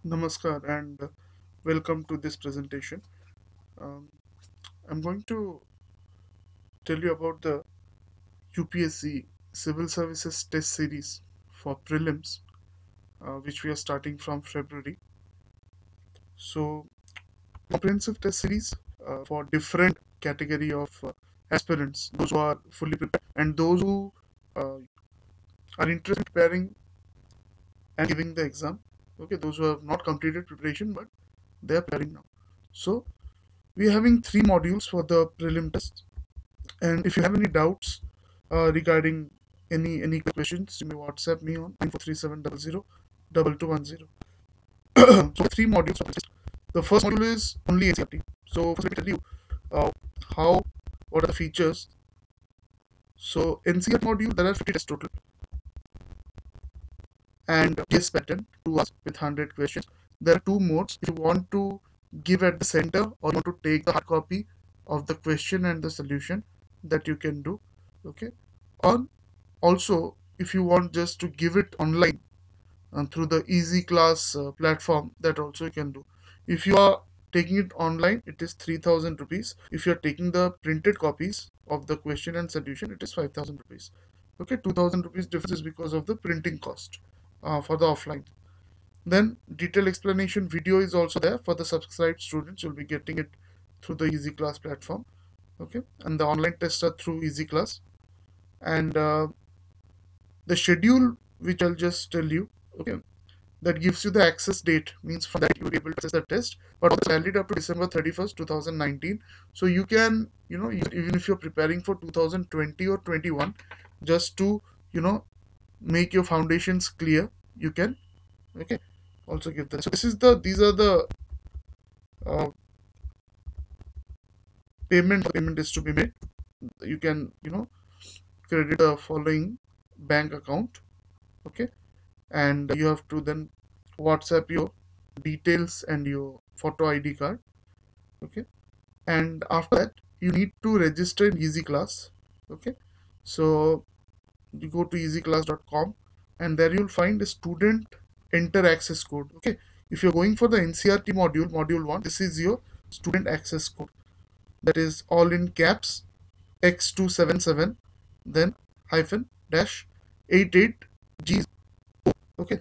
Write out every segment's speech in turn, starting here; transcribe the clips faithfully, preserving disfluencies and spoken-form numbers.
Namaskar and uh, welcome to this presentation. Um, I'm going to tell you about the U P S C Civil Services Test Series for prelims, uh, which we are starting from February. So, comprehensive test series uh, for different category of uh, aspirants, those who are fully prepared and those who uh, are interested in preparing and giving the exam. Okay, those who have not completed preparation but they are preparing now. So, we are having three modules for the prelim test. And if you have any doubts uh, regarding any any questions, you may WhatsApp me on nine four three seven zero zero two two one zero. So three modules of this. The first module is only N C E R T. So first let me tell you uh, how what are the features. So N C E R T module there are fifty tests total and G S pattern two hours with one hundred questions. There are two modes. If you want to give at the center or you want to take the hard copy of the question and the solution, that you can do. Okay. Or also if you want just to give it online uh, through the easy class uh, platform, that also you can do. If you are taking it online, it is three thousand rupees. If you are taking the printed copies of the question and solution, it is five thousand rupees. Okay, two thousand rupees difference is because of the printing cost uh, for the offline. Then detailed explanation video is also there for the subscribed students. You'll be getting it through the easy class platform. Okay, and the online tests are through easy class. And uh, the schedule, which I'll just tell you, okay, that gives you the access date, means from that you will be able to access the test, but also valid up to December thirty-first, two thousand nineteen. So you can, you know, even if you're preparing for two thousand twenty or twenty-one, just to, you know, make your foundations clear, you can, okay, also give that. So this is the, these are the uh, payment, payment is to be made. You can, you know, credit the following bank account, okay, and you have to then WhatsApp your details and your photo I D card. Okay, and after that you need to register in easy class. Okay, so you go to easy class dot com and there you'll find a student enter access code. Okay, if you're going for the N C E R T module, module one, this is your student access code, that is all in caps X two seven seven then hyphen dash eighty-eight G. Okay,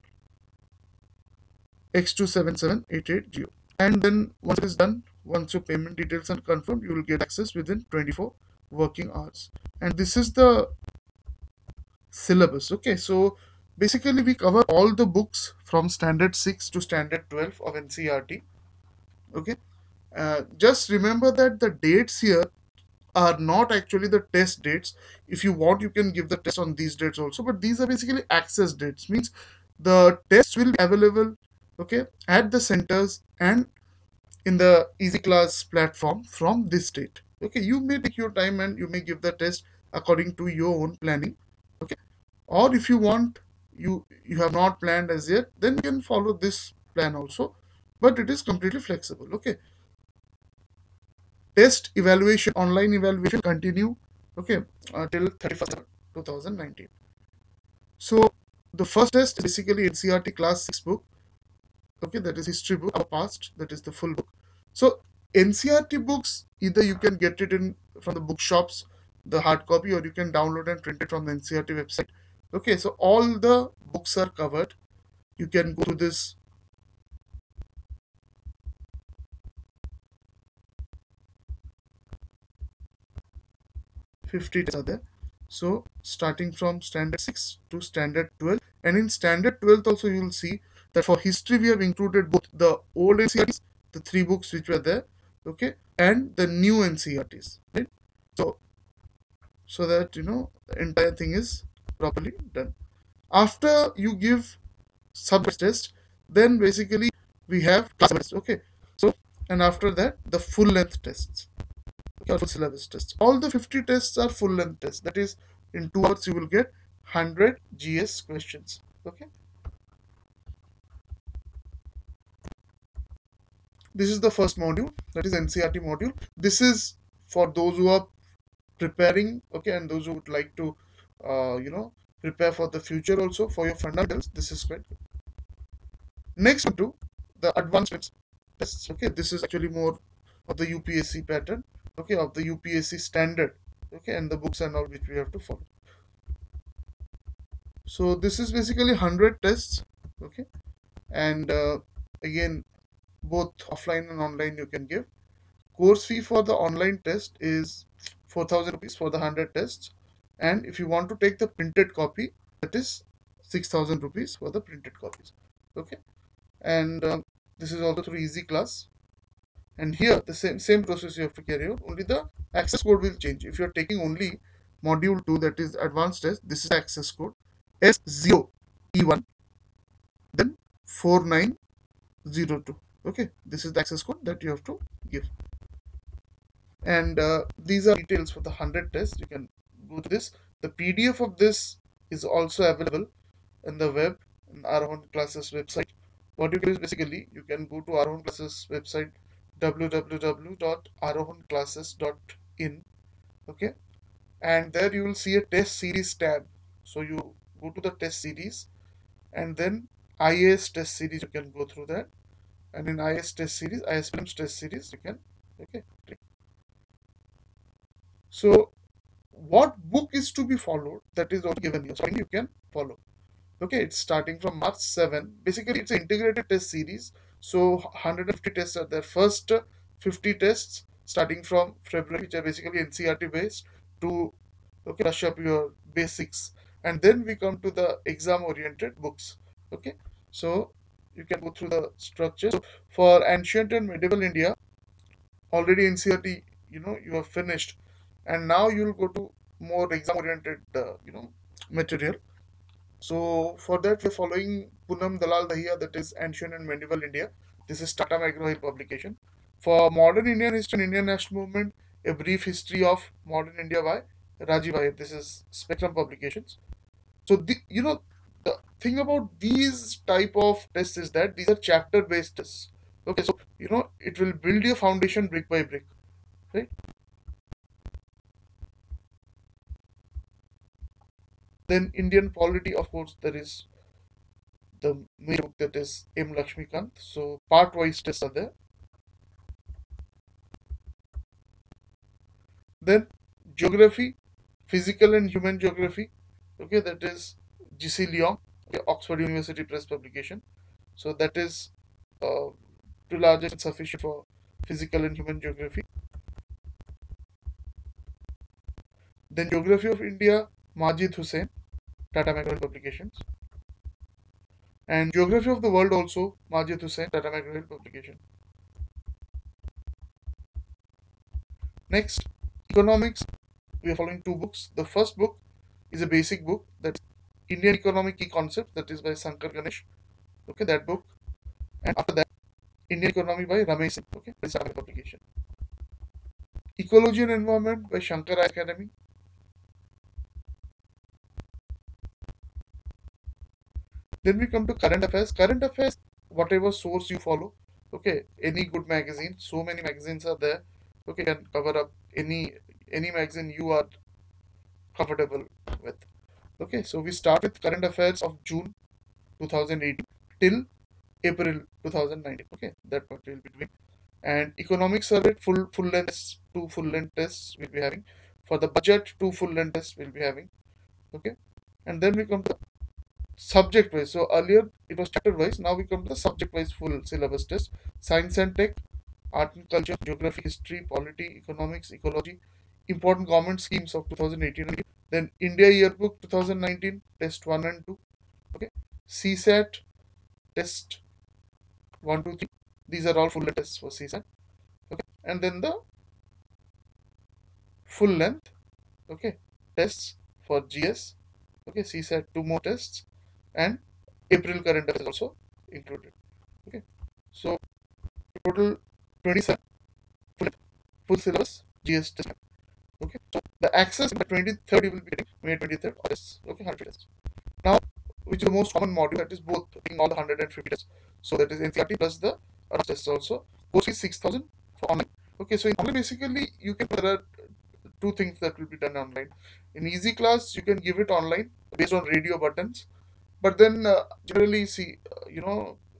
X two seven seven eight eight G. And then once it is done, once your payment details are confirmed, you will get access within twenty-four working hours. And this is the syllabus. Okay, so basically we cover all the books from standard six to standard twelve of N C E R T. Okay, uh, just remember that the dates here are not actually the test dates. If you want, you can give the test on these dates also, but these are basically access dates, means the tests will be available, okay, at the centers and in the easy class platform from this date. Okay, you may take your time and you may give the test according to your own planning. Okay, or if you want, you you have not planned as yet, then you can follow this plan also, but it is completely flexible. Okay, test evaluation, online evaluation continue, okay, uh, till thirty-first two thousand nineteen. So the first test is basically N C E R T class six book. Okay, that is history book, our past, that is the full book. So N C E R T books, either you can get it in from the bookshops, the hard copy, or you can download and print it from the N C E R T website. Okay, so all the books are covered. You can go to this fifty tests are there. So starting from standard six to standard twelve, and in standard twelve also you will see that for history we have included both the old N C E R Ts, the three books which were there, okay, and the new N C E R Ts, right? So so that you know the entire thing is properly done. After you give subject test, then basically we have class test. Okay, so and after that the full length tests, okay, full syllabus tests. All the fifty tests are full length tests. That is, in two hours you will get one hundred G S questions. Okay, this is the first module, that is N C E R T module. This is for those who are preparing, okay, and those who would like to uh, you know prepare for the future also for your fundamentals. This is quite good. Next to the advanced tests. Okay, this is actually more of the U P S C pattern. Okay, of the U P S C standard. Okay, and the books and all which we have to follow. So this is basically one hundred tests. Okay, and uh, again, both offline and online you can give. Course fee for the online test is four thousand rupees for the one hundred tests, and if you want to take the printed copy, that is six thousand rupees for the printed copies. Okay, and um, this is also through Easy Class. And here the same same process you have to carry out, only the access code will change. If you are taking only module two, that is advanced test, this is the access code S zero E one, then four nine zero two. Okay, this is the access code that you have to give. And uh, these are details for the one hundred tests. You can go to this. The P D F of this is also available in the web, in Aarohan Classes website. What you can do is basically you can go to Aarohan Classes website, w w w dot aarohan classes dot in. Okay, and there you will see a test series tab. So you go to the test series, and then I A S test series, you can go through that. And in I A S test series, I A S Prelims test series, you can, okay, click. So what book is to be followed, that is also given here. So you can follow. Okay, it's starting from March seventh. Basically, it's an integrated test series. So one hundred fifty tests are there. First uh, fifty tests starting from February, which are basically N C R T based, to okay, brush up your basics. And then we come to the exam oriented books. Okay, so you can go through the structure. So for ancient and medieval India, already N C R T, you know, you have finished, and now you will go to more exam oriented, uh, you know, material. So for that, we're following Punam Dalal Dahiya, that is Ancient and Medieval India. This is Tata McGraw-Hill publication. For Modern Indian History and Indian National Movement, A Brief History of Modern India by Rajiv Iyer. This is Spectrum Publications. So the, you know, the thing about these type of tests is that these are chapter-based tests. Okay, so you know it will build your foundation brick by brick, right? Then Indian polity, of course, there is the main book, that is M. Lakshmikant. So part-wise tests are there. Then geography, physical and human geography. Okay, that is G C Leong, okay, Oxford University Press publication. So that is uh, too large and sufficient for physical and human geography. Then Geography of India, Majid Hussain, Tata McGraw-Hill publications. And Geography of the World also, Majid Hussain, Tata McGraw-Hill publication. Next, economics, we are following two books. The first book is a basic book, that's Indian Economic Key Concepts, that is by Sankar Ganesh. Okay, that book. And after that, Indian Economy by Ramesh Singh. Okay, this is another publication. Ecology and Environment by Shankar Academy. Then we come to current affairs. Current affairs, whatever source you follow. Okay, any good magazine. So many magazines are there. Okay, can cover up any any magazine you are comfortable with. Okay, so we start with current affairs of June two thousand eighteen till April two thousand nineteen. Okay, that what we'll be doing. And economic survey, full full length, two full length tests we'll be having. For the budget, two full length tests we'll be having. Okay, and then we come to subject wise. So earlier it was chapter wise. Now we come to the subject wise full syllabus test. Science and tech, art and culture, geography, history, polity, economics, ecology, important government schemes of two thousand eighteen. Then India Yearbook two thousand nineteen, test one and two. Okay, C SAT test one, two, three. These are all full length tests for C SAT. Okay, and then the full length, okay, tests for G S. Okay, C SAT two more tests, and April current affairs also included. Okay, so total twenty-seven full, full syllabus G S test. Okay, so the access by twenty-third you will be getting May twenty-third or this. Okay, one hundred tests. Now, which is the most common module, that is both taking all the one hundred fifty tests. So that is N C R T plus the other tests also. Course is six thousand for online. Okay, so in online basically you can, there are two things that will be done online. In Easy Class you can give it online based on radio buttons, but then uh, generally see uh, you know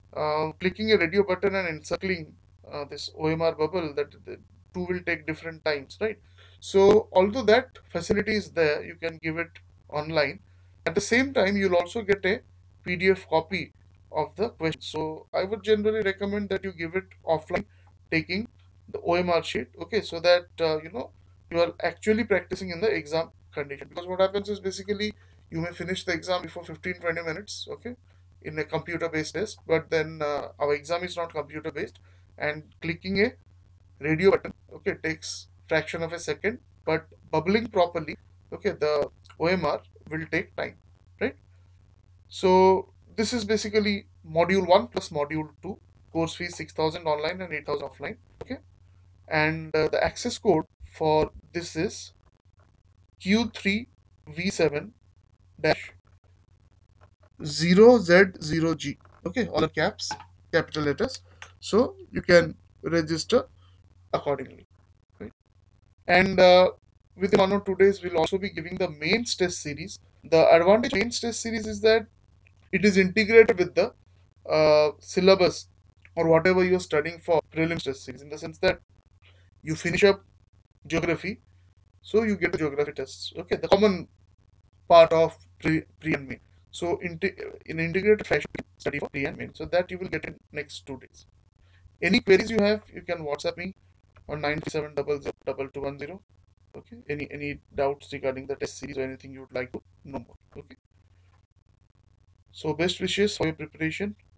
Uh, clicking a radio button and encircling uh, this O M R bubble, that the two will take different times, right? So although that facility is there, you can give it online. At the same time, you'll also get a P D F copy of the question. So I would generally recommend that you give it offline, taking the O M R sheet, okay, so that uh, you know you are actually practicing in the exam condition. Because what happens is basically you may finish the exam before fifteen to twenty minutes, okay, in a computer based test, but then uh, our exam is not computer based, and clicking a radio button, okay, takes fraction of a second, but bubbling properly, okay, the O M R will take time, right? So this is basically module one plus module two. Course fee six thousand online and eight thousand offline, okay, and uh, the access code for this is Q three V seven dash zero Z zero G, okay, all the caps, capital letters, so you can register accordingly, right? And uh, within one or two days we'll also be giving the mains test series. The advantage of mains test series is that it is integrated with the uh, syllabus or whatever you're studying for prelims test series, in the sense that you finish up geography, so you get the geography tests, okay, the common part of pre, pre and main. So in, in integrated fashion, study for pre and main, so that you will get in next two days. Any queries you have, you can WhatsApp me on nine three seven zero zero two two one zero. Okay. Any any doubts regarding the test series or anything you would like to know more. Okay. So best wishes for your preparation.